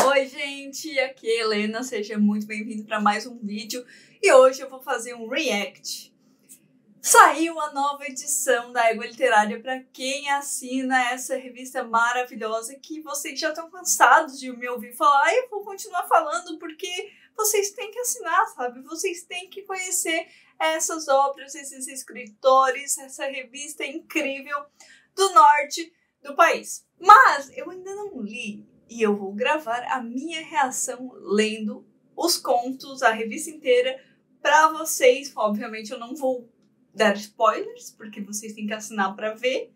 Oi gente, aqui é a Helena, seja muito bem-vindo para mais um vídeo e hoje eu vou fazer um react. Saiu a nova edição da Égua Literária para quem assina essa revista maravilhosa que vocês já estão cansados de me ouvir falar e eu vou continuar falando porque vocês têm que assinar, sabe? Vocês têm que conhecer essas obras, esses escritores, essa revista incrível do norte do país. Mas eu ainda não li. E eu vou gravar a minha reação lendo os contos, a revista inteira, para vocês. Obviamente eu não vou dar spoilers, porque vocês têm que assinar para ver.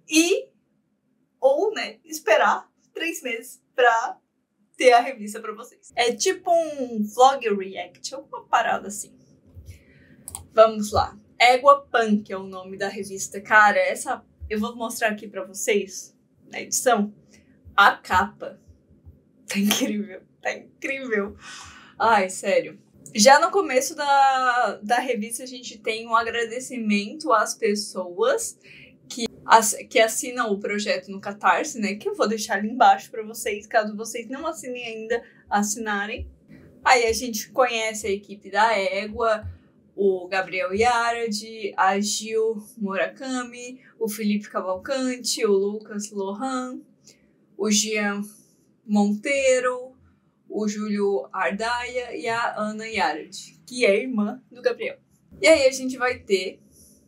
Ou esperar 3 meses para ter a revista para vocês. É tipo um vlog react, alguma parada assim. Vamos lá. Égua Punk é o nome da revista. Cara, essa eu vou mostrar aqui para vocês, na edição. A capa tá incrível, tá incrível. Ai, sério. Já no começo da revista a gente tem um agradecimento às pessoas que assinam o projeto no Catarse, né? Que eu vou deixar ali embaixo pra vocês, caso vocês não assinem ainda, assinarem. Aí a gente conhece a equipe da Égua, o Gabriel Yarad, a Gil Murakami, o Felipe Cavalcante, o Lucas Lohan, o Jean Monteiro, o Júlio Ardaia e a Ana Yarad, que é irmã do Gabriel. E aí a gente vai ter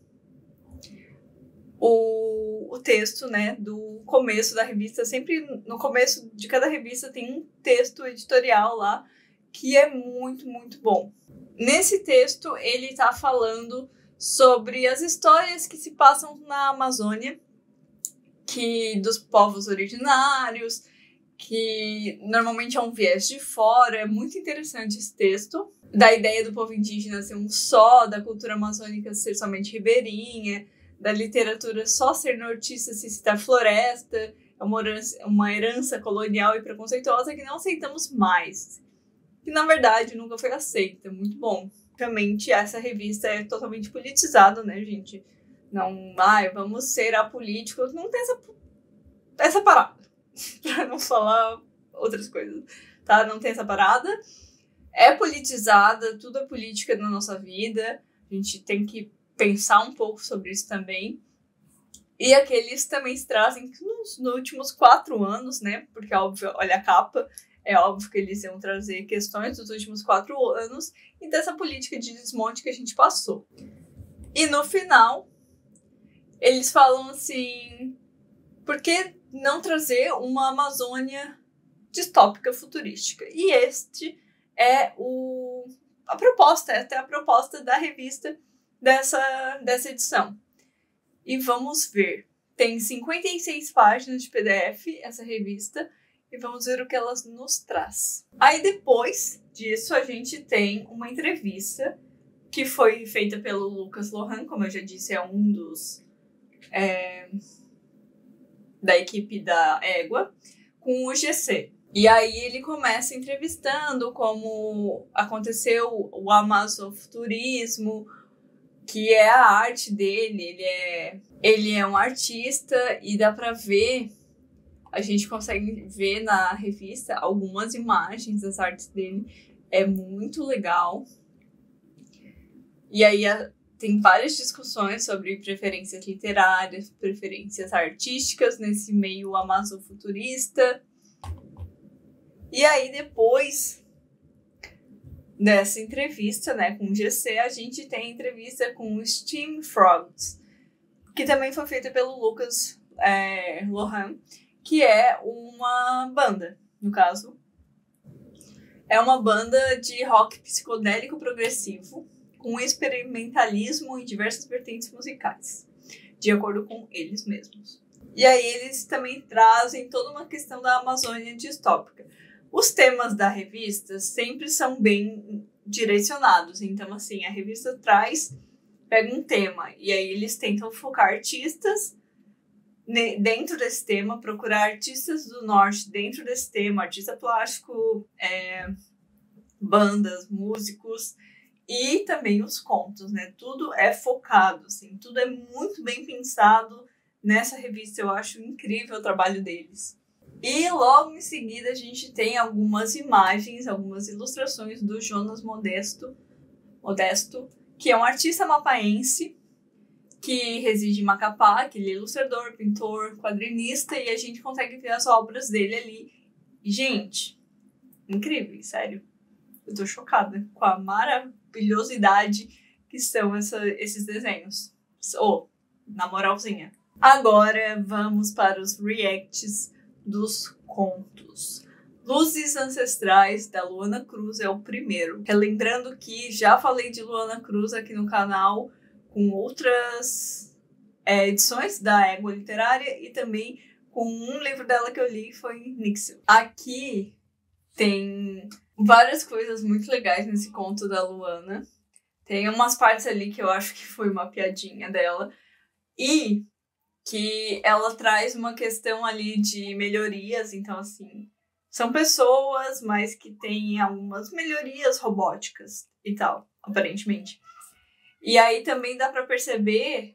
o texto, né, do começo da revista. Sempre no começo de cada revista tem um texto editorial lá que é muito, muito bom. Nesse texto ele tá falando sobre as histórias que se passam na Amazônia, dos povos originários, que normalmente é um viés de fora. É muito interessante esse texto, da ideia do povo indígena ser um só, da cultura amazônica ser somente ribeirinha, da literatura só ser nortista se citar floresta, é uma herança colonial e preconceituosa que não aceitamos mais, que na verdade nunca foi aceita. Muito bom. Realmente essa revista é totalmente politizada, né, gente? Não, vamos ser apolíticos, não tem essa parada. Pra não falar outras coisas, tá? Não tem essa parada. É politizada, tudo é política na nossa vida. A gente tem que pensar um pouco sobre isso também. E aqueles também se trazem nos últimos 4 anos, né? Porque, óbvio, olha a capa, é óbvio que eles iam trazer questões dos últimos 4 anos e dessa política de desmonte que a gente passou. E no final, eles falam assim: por que não trazer uma Amazônia distópica futurística? E este é a proposta da revista dessa edição. E vamos ver. Tem 56 páginas de PDF essa revista e vamos ver o que ela nos traz. Aí depois disso a gente tem uma entrevista que foi feita pelo Lucas Lohan, como eu já disse, é um dos da equipe da Égua, com o GC. E aí ele começa entrevistando como aconteceu o amazofuturismo, que é a arte dele. Ele é um artista e dá pra ver, a gente consegue ver na revista algumas imagens das artes dele. É muito legal. E aí tem várias discussões sobre preferências literárias, preferências artísticas nesse meio amazofuturista. E aí, depois dessa entrevista, né, com o GC, a gente tem a entrevista com o Steam Frogs, que também foi feita pelo Lucas Lohan, que é uma banda, no caso. É uma banda de rock psicodélico progressivo, com experimentalismo em diversas vertentes musicais, de acordo com eles mesmos. E aí eles também trazem toda uma questão da Amazônia distópica. Os temas da revista sempre são bem direcionados. Então, assim, a revista pega um tema, e aí eles tentam focar artistas dentro desse tema, procurar artistas do norte dentro desse tema, artista plástico, bandas, músicos, e também os contos, né? Tudo é focado, assim, tudo é muito bem pensado nessa revista. Eu acho incrível o trabalho deles. E logo em seguida a gente tem algumas imagens, algumas ilustrações do Jonas Modesto, que é um artista mapaense que reside em Macapá, que ele é ilustrador, pintor, quadrinista, e a gente consegue ver as obras dele ali. E, gente, incrível, sério. Eu tô chocada com a maravilhosidade que são esses desenhos. Na moralzinha. Agora vamos para os reacts dos contos. Luzes Ancestrais, da Luana Cruz, é o primeiro. Relembrando que já falei de Luana Cruz aqui no canal com outras edições da Égua Literária e também com um livro dela que eu li, foi Nixil. Aqui tem várias coisas muito legais nesse conto da Luana. Tem umas partes ali que eu acho que foi uma piadinha dela. E que ela traz uma questão ali de melhorias. Então, assim, são pessoas, mas que têm algumas melhorias robóticas e tal, aparentemente. E aí também dá para perceber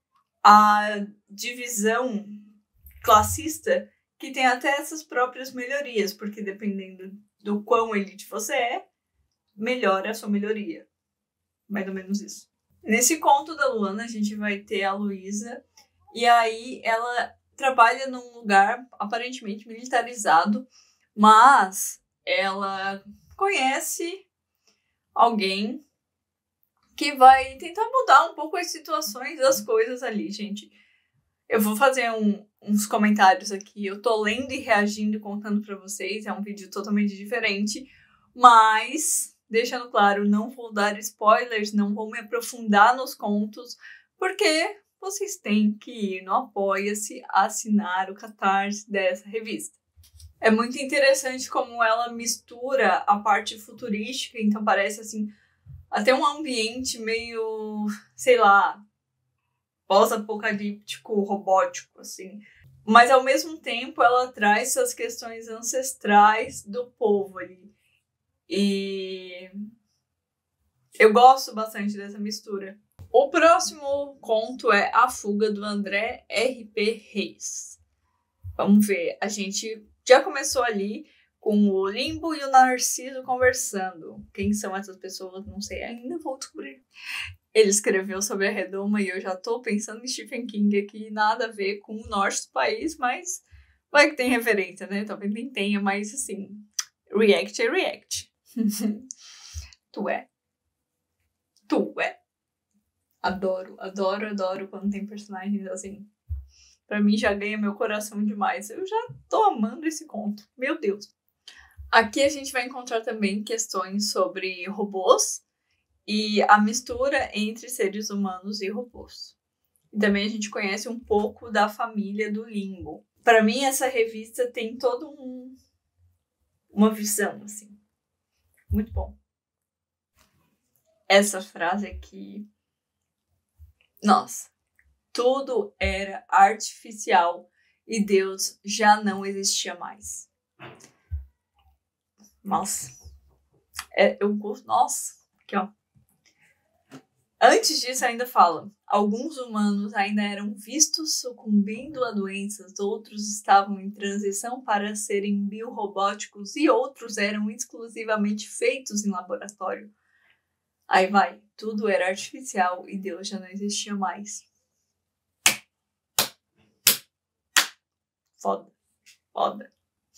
a divisão classista que tem até essas próprias melhorias, porque dependendo do quão elite você é, melhora a sua melhoria. Mais ou menos isso. Nesse conto da Luana, a gente vai ter a Luísa, e aí ela trabalha num lugar aparentemente militarizado, mas ela conhece alguém que vai tentar mudar um pouco as situações das coisas ali, gente. Eu vou fazer uns comentários aqui. Eu tô lendo e reagindo e contando pra vocês. É um vídeo totalmente diferente. Mas, deixando claro, não vou dar spoilers, não vou me aprofundar nos contos, porque vocês têm que ir no Apoia-se, assinar o Catarse dessa revista. É muito interessante como ela mistura a parte futurística, então parece assim, até um ambiente meio, sei lá, pós-apocalíptico, robótico, assim. Mas, ao mesmo tempo, ela traz essas questões ancestrais do povo ali. E eu gosto bastante dessa mistura. O próximo conto é A Fuga, do André R.P. Reis. Vamos ver, a gente já começou ali com o Limbo e o Narciso conversando. Quem são essas pessoas? Não sei ainda, vou descobrir. Ele escreveu sobre a redoma e eu já tô pensando em Stephen King aqui, nada a ver com o norte do país, mas vai que tem referência, né? Talvez nem tenha, mas assim, react é react. Tu é. Adoro quando tem personagens assim. Pra mim já ganha meu coração demais. Eu já tô amando esse conto. Meu Deus. Aqui a gente vai encontrar também questões sobre robôs e a mistura entre seres humanos e robôs. E também a gente conhece um pouco da família do Limbo. Para mim, essa revista tem toda uma visão, assim. Muito bom. Essa frase aqui... Nossa. Tudo era artificial e Deus já não existia mais. Nossa. Eu gosto... Nossa. Aqui, ó. Antes disso, ainda fala, alguns humanos ainda eram vistos sucumbindo a doenças, outros estavam em transição para serem biorrobóticos e outros eram exclusivamente feitos em laboratório. Aí vai, tudo era artificial e Deus já não existia mais. Foda.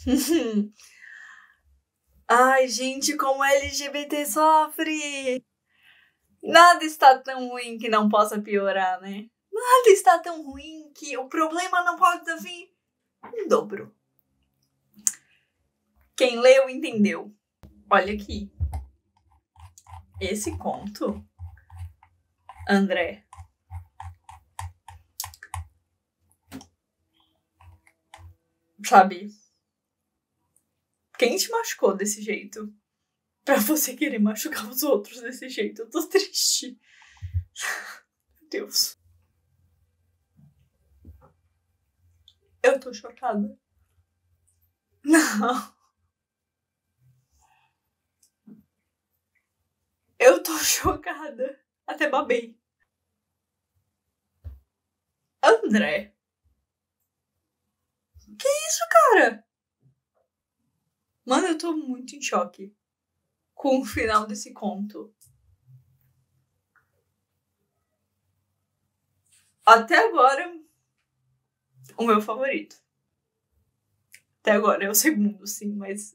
Ai, gente, como LGBT sofre! Nada está tão ruim que não possa piorar, né? Nada está tão ruim que o problema não pode vir em dobro. Quem leu, entendeu. Olha aqui. Esse conto, André, sabe? Quem te machucou desse jeito? Pra você querer machucar os outros desse jeito. Eu tô triste. Meu Deus. Eu tô chocada. Não. Eu tô chocada. Até babei. André. Que isso, cara? Mano, eu tô muito em choque com o final desse conto. Até agora, o meu favorito. Até agora é o segundo, sim, mas...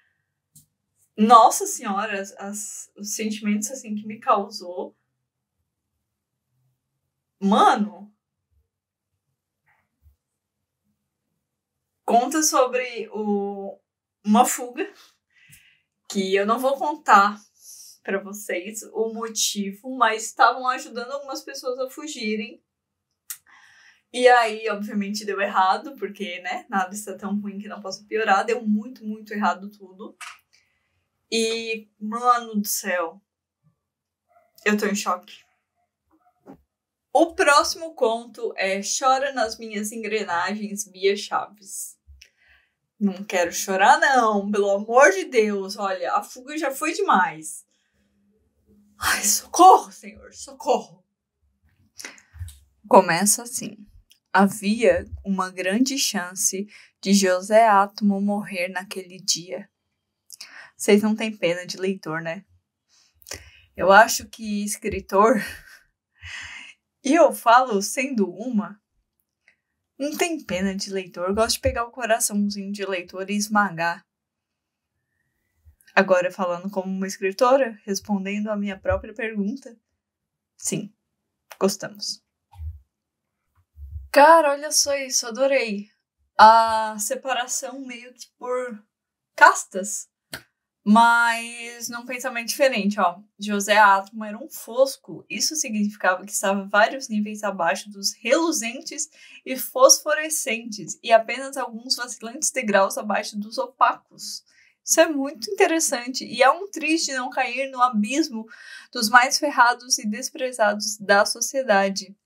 Nossa senhora, os sentimentos, assim, que me causou. Mano... Conta sobre uma fuga, que eu não vou contar pra vocês o motivo, mas estavam ajudando algumas pessoas a fugirem. E aí, obviamente, deu errado, porque, né, nada está tão ruim que não possa piorar. Deu muito, muito errado tudo. E, mano do céu, eu tô em choque. O próximo conto é Chora nas Minhas Engrenagens, Bia Chaves. Não quero chorar, não, pelo amor de Deus. Olha, a fuga já foi demais. Ai, socorro, Senhor, socorro. Começa assim. Havia uma grande chance de José Átomo morrer naquele dia. Vocês não têm pena de leitor, né? Eu acho que escritor, e eu falo sendo uma, não tem pena de leitor. Eu gosto de pegar o coraçãozinho de leitor e esmagar. Agora, falando como uma escritora, respondendo a minha própria pergunta, sim, gostamos. Cara, olha só isso, adorei. A separação meio que por castas, mas num pensamento diferente, ó. José Átomo era um fosco. Isso significava que estava vários níveis abaixo dos reluzentes e fosforescentes e apenas alguns vacilantes degraus abaixo dos opacos. Isso é muito interessante e é um triste não cair no abismo dos mais ferrados e desprezados da sociedade.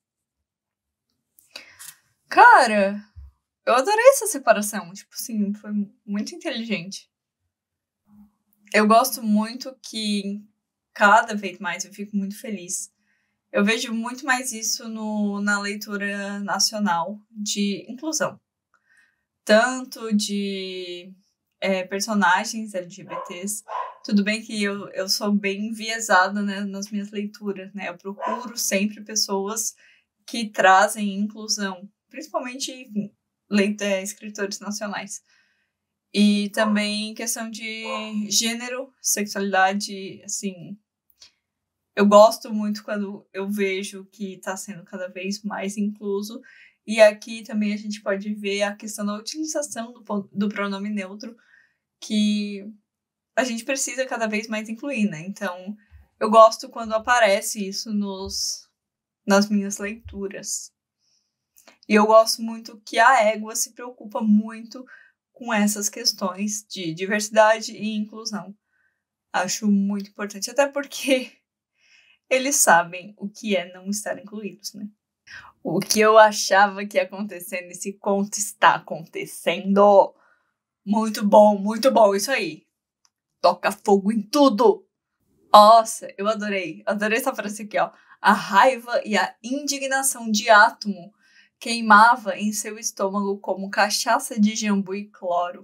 Cara, eu adorei essa separação. Tipo assim, foi muito inteligente. Eu gosto muito que cada vez mais eu fico muito feliz. Eu vejo muito mais isso na leitura nacional de inclusão. Tanto de personagens LGBTs. Tudo bem que eu sou bem enviesada, né, nas minhas leituras, né? Eu procuro sempre pessoas que trazem inclusão. Principalmente escritores nacionais. E também questão de gênero, sexualidade, assim... Eu gosto muito quando eu vejo que está sendo cada vez mais incluso. E aqui também a gente pode ver a questão da utilização do pronome neutro, que a gente precisa cada vez mais incluir, né? Então, eu gosto quando aparece isso nas minhas leituras. E eu gosto muito que a Égua se preocupa muito com essas questões de diversidade e inclusão. Acho muito importante, até porque eles sabem o que é não estar incluídos, né? O que eu achava que ia acontecer nesse conto está acontecendo. Muito bom, isso aí. Toca fogo em tudo. Nossa, eu adorei. Adorei essa frase aqui, ó. A raiva e a indignação de Átomo queimava em seu estômago como cachaça de jambu e cloro.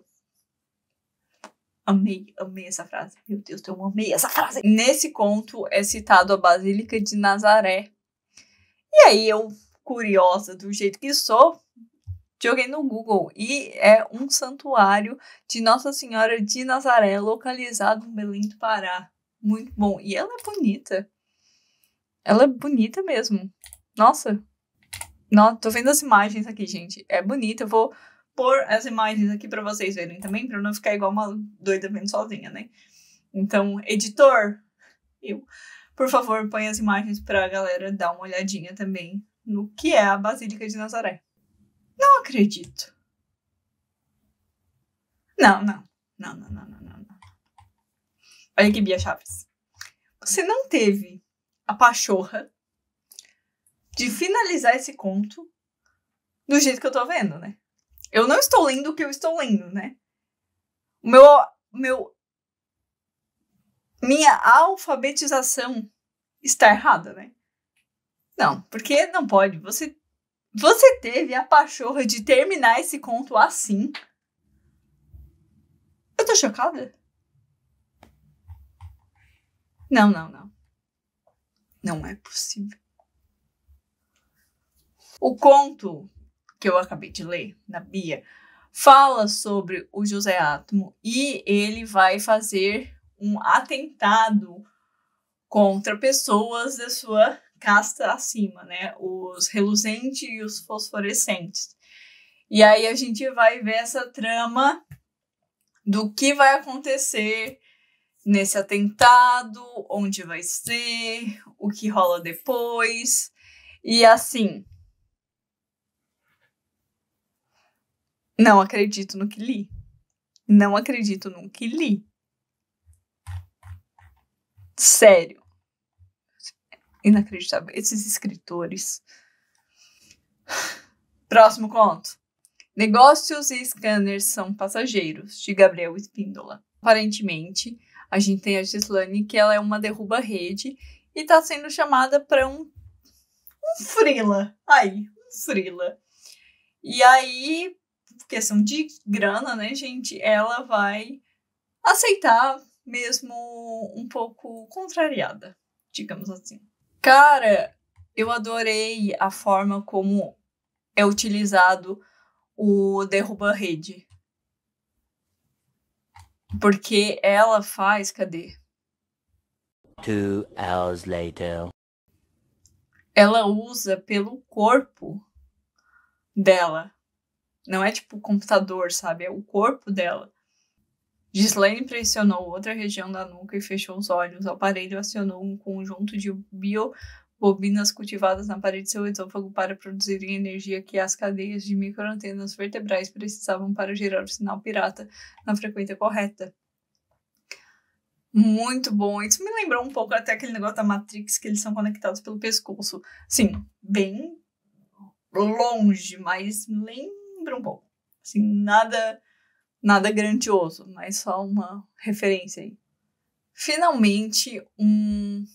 Amei essa frase. Meu Deus, eu amei essa frase. Nesse conto é citado a Basílica de Nazaré. E aí eu, curiosa do jeito que sou, joguei no Google. E é um santuário de Nossa Senhora de Nazaré, localizado em Belém do Pará. Muito bom. E ela é bonita. Ela é bonita mesmo. Nossa. Tô vendo as imagens aqui, gente. É bonita. Eu vou pôr as imagens aqui pra vocês verem também, pra eu não ficar igual uma doida vendo sozinha, né? Então, editor, por favor, põe as imagens pra galera dar uma olhadinha também no que é a Basílica de Nazaré. Não acredito. Não. Olha aqui, Bia Chaves. Você não teve a pachorra de finalizar esse conto do jeito que eu tô vendo, né? Eu não estou lendo o que eu estou lendo, né? Minha alfabetização está errada, né? Não, porque não pode. Você teve a pachorra de terminar esse conto assim. Eu tô chocada? Não. Não é possível. O conto que eu acabei de ler, na Bia, fala sobre o José Átomo e ele vai fazer um atentado contra pessoas da sua casta acima, né? Os reluzentes e os fosforescentes. E aí a gente vai ver essa trama do que vai acontecer nesse atentado, onde vai ser, o que rola depois. E assim, não acredito no que li. Não acredito no que li. Sério. Inacreditável. Esses escritores. Próximo conto. Negócios e scanners são passageiros, de Gabriel Espíndola. Aparentemente, a gente tem a Gislane, que ela é uma derruba-rede e tá sendo chamada para um freela. Um freela. E aí, questão de grana, né, gente? Ela vai aceitar, mesmo um pouco contrariada, digamos assim. Cara, eu adorei a forma como é utilizado o derruba-rede. Porque ela faz... Cadê? 2 hours later. Ela usa pelo corpo dela. Não é tipo o computador, sabe? É o corpo dela. Gislaine pressionou outra região da nuca e fechou os olhos. O aparelho acionou um conjunto de biobobinas cultivadas na parede de seu esôfago para produzirem energia que as cadeias de microantenas vertebrais precisavam para gerar o sinal pirata na frequência correta. Muito bom. Isso me lembrou um pouco até aquele negócio da Matrix, que eles são conectados pelo pescoço. Sim, bem longe, mas lembra um pouco. Assim, nada grandioso, mas só uma referência aí. Finalmente, um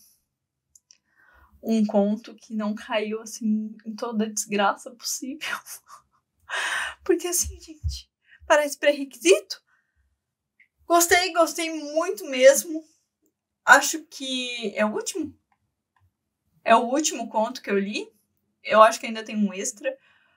conto que não caiu, assim, em toda a desgraça possível. Porque, assim, gente, parece pré-requisito. Gostei muito mesmo. Acho que é o último. É o último conto que eu li. Eu acho que ainda tem um extra.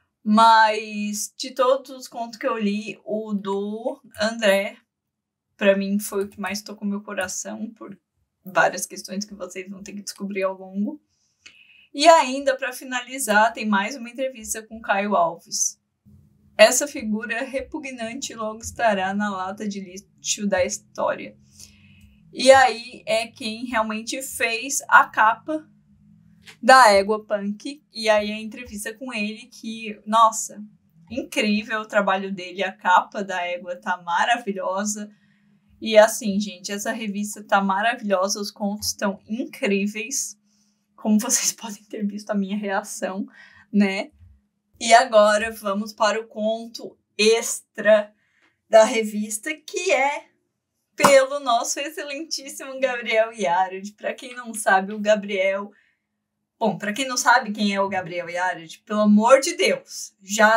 Mas de todos os contos que eu li, o do André, pra mim, foi o que mais tocou meu coração, por várias questões que vocês vão ter que descobrir ao longo. E ainda, para finalizar, tem mais uma entrevista com Caio Alves. Essa figura repugnante logo estará na lata de lixo da história. E aí é quem realmente fez a capa da Égua Punk. E aí a entrevista com ele que, nossa, incrível o trabalho dele. A capa da Égua tá maravilhosa. E assim, gente, essa revista tá maravilhosa. Os contos estão incríveis. Como vocês podem ter visto a minha reação, né? E agora vamos para o conto extra da revista, que é pelo nosso excelentíssimo Gabriel Yared. Para quem não sabe, o Gabriel... Bom, para quem não sabe quem é o Gabriel Yared, pelo amor de Deus, já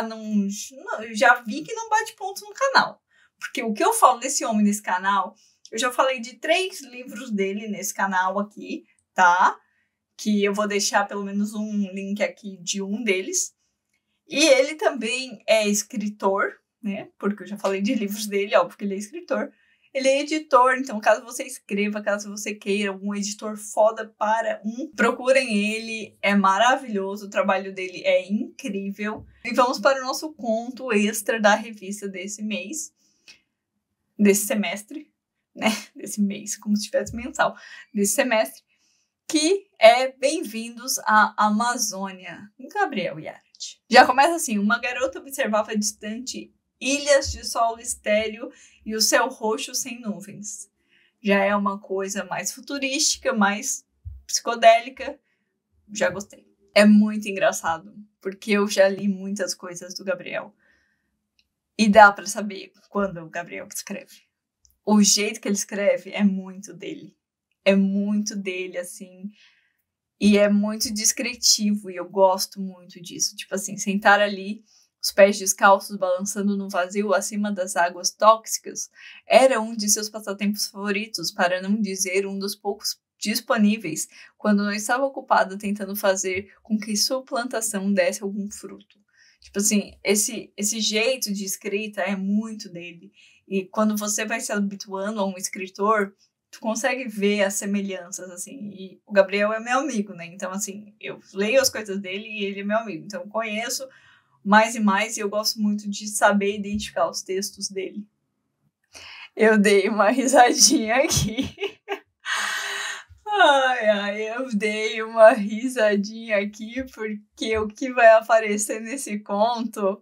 vi que não bate ponto no canal. Porque o que eu falo desse homem nesse canal, eu já falei de 3 livros dele nesse canal aqui, tá? Que eu vou deixar pelo menos um link aqui de um deles. E ele também é escritor, né? Porque eu já falei de livros dele, óbvio que ele é escritor. Ele é editor, então caso você escreva, caso você queira um editor foda procurem ele, é maravilhoso, o trabalho dele é incrível. E vamos para o nosso conto extra da revista desse mês, desse semestre, né? Desse mês, como se tivesse mensal, desse semestre, que é Bem-vindos à Amazônia, Gabriel Yared. Já começa assim: uma garota observava distante ilhas de solo estéril e o céu roxo sem nuvens. Já é uma coisa mais futurística, mais psicodélica. Já gostei. É muito engraçado, porque eu já li muitas coisas do Gabriel. E dá pra saber quando o Gabriel escreve. O jeito que ele escreve é muito dele. É muito dele, assim... E é muito descritivo, e eu gosto muito disso. Tipo assim, sentar ali os pés descalços balançando no vazio acima das águas tóxicas, era um de seus passatempos favoritos, para não dizer um dos poucos disponíveis, quando não estava ocupado tentando fazer com que sua plantação desse algum fruto. Tipo assim, esse jeito de escrita é muito dele. E quando você vai se habituando a um escritor, tu consegue ver as semelhanças, assim. E o Gabriel é meu amigo, né? Então, assim, eu leio as coisas dele e ele é meu amigo. Então, eu conheço mais e mais e eu gosto muito de saber identificar os textos dele. Eu dei uma risadinha aqui. Eu dei uma risadinha aqui porque o que vai aparecer nesse conto...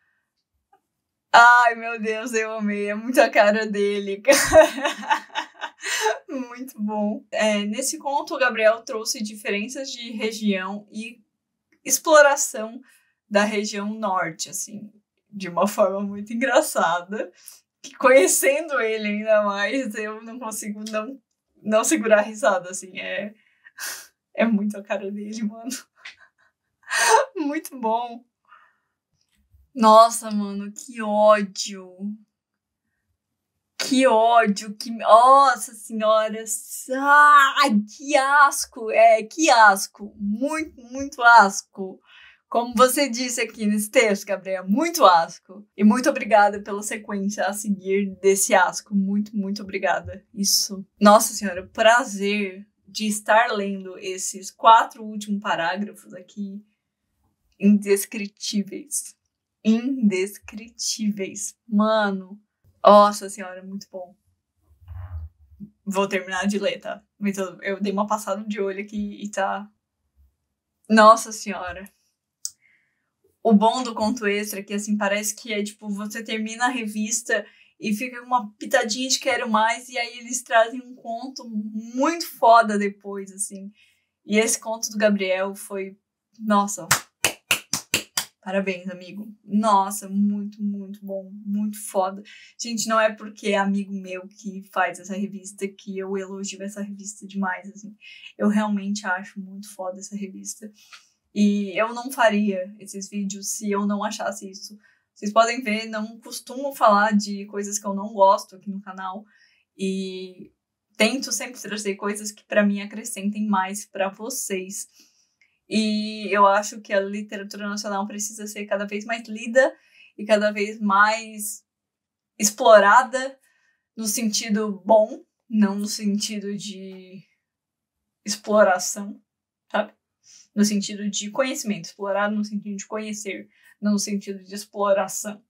Ai, meu Deus, eu amei. É muito a cara dele, Muito bom. Nesse conto, o Gabriel trouxe diferenças de região e exploração da região norte, assim, de uma forma muito engraçada. Que conhecendo ele ainda mais, eu não consigo não segurar a risada, assim. É muito a cara dele, mano. Muito bom. Nossa, mano, que ódio. Que ódio, Nossa senhora! Ai, que asco! Que asco! Muito, muito asco! Como você disse aqui nesse texto, Gabriel, muito asco. E muito obrigada pela sequência a seguir desse asco. Muito, muito obrigada. Isso. Nossa senhora, prazer de estar lendo esses 4 últimos parágrafos aqui. Indescritíveis. Indescritíveis. Mano. Nossa senhora, muito bom. Vou terminar de ler, tá? Mas eu dei uma passada de olho aqui e tá... Nossa senhora. O bom do conto extra é que, assim, parece que é, tipo, você termina a revista e fica uma pitadinha de quero mais, e aí eles trazem um conto muito foda depois, assim. E esse conto do Gabriel foi... Nossa... Parabéns, amigo. Nossa, muito, muito bom. Muito foda. Gente, não é porque é amigo meu que faz essa revista que eu elogio essa revista demais, assim. Eu realmente acho muito foda essa revista. E eu não faria esses vídeos se eu não achasse isso. Vocês podem ver, não costumo falar de coisas que eu não gosto aqui no canal. E tento sempre trazer coisas que pra mim acrescentem mais pra vocês. E eu acho que a literatura nacional precisa ser cada vez mais lida e cada vez mais explorada no sentido bom, não no sentido de exploração, sabe? No sentido de conhecimento, explorado no sentido de conhecer, não no sentido de exploração.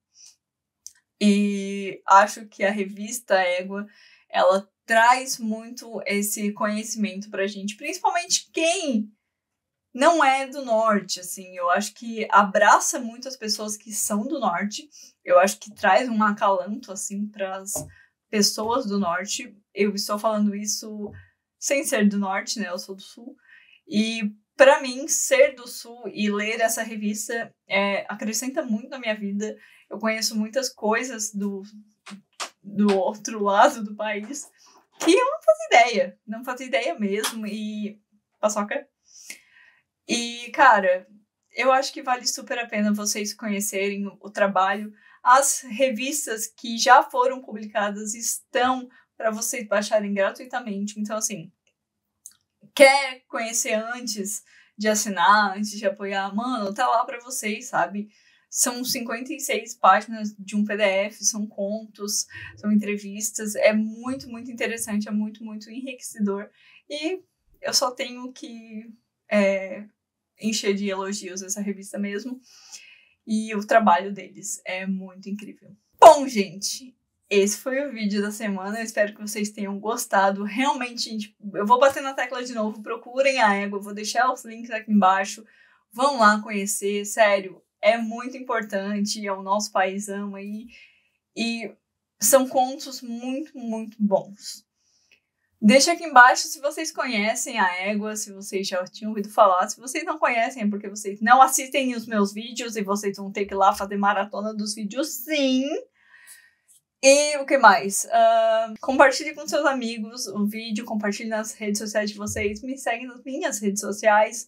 E acho que a revista Égua, ela traz muito esse conhecimento pra gente, principalmente quem não é do norte, assim. Eu acho que abraça muito as pessoas que são do norte. Eu acho que traz um acalanto, assim, para as pessoas do norte. Eu estou falando isso sem ser do norte, né? Eu sou do sul. E para mim, ser do sul e ler essa revista acrescenta muito na minha vida. Eu conheço muitas coisas do outro lado do país que eu não fazia ideia. Não fazia ideia mesmo. E... Paçoca? E, cara, eu acho que vale super a pena vocês conhecerem o trabalho. As revistas que já foram publicadas estão para vocês baixarem gratuitamente. Então, assim, quer conhecer antes de assinar, antes de apoiar? Mano, tá lá para vocês, sabe? São 56 páginas de um PDF, são contos, são entrevistas. É muito, muito interessante, é muito, muito enriquecedor. E eu só tenho que... encher de elogios essa revista mesmo. E o trabalho deles é muito incrível. Bom, gente, esse foi o vídeo da semana. Eu espero que vocês tenham gostado. Realmente, gente, eu vou bater na tecla de novo. Procurem a Égua. Eu vou deixar os links aqui embaixo. Vão lá conhecer. Sério, é muito importante. É o nosso paizão aí. E são contos muito, muito bons. Deixa aqui embaixo se vocês conhecem a Égua, se vocês já tinham ouvido falar. Se vocês não conhecem, é porque vocês não assistem os meus vídeos e vocês vão ter que ir lá fazer maratona dos vídeos, sim. E o que mais? Compartilhe com seus amigos o vídeo, compartilhe nas redes sociais de vocês, me segue nas minhas redes sociais.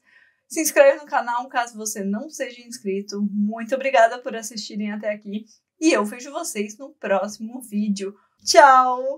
Se inscreve no canal caso você não seja inscrito. Muito obrigada por assistirem até aqui. E eu vejo vocês no próximo vídeo. Tchau!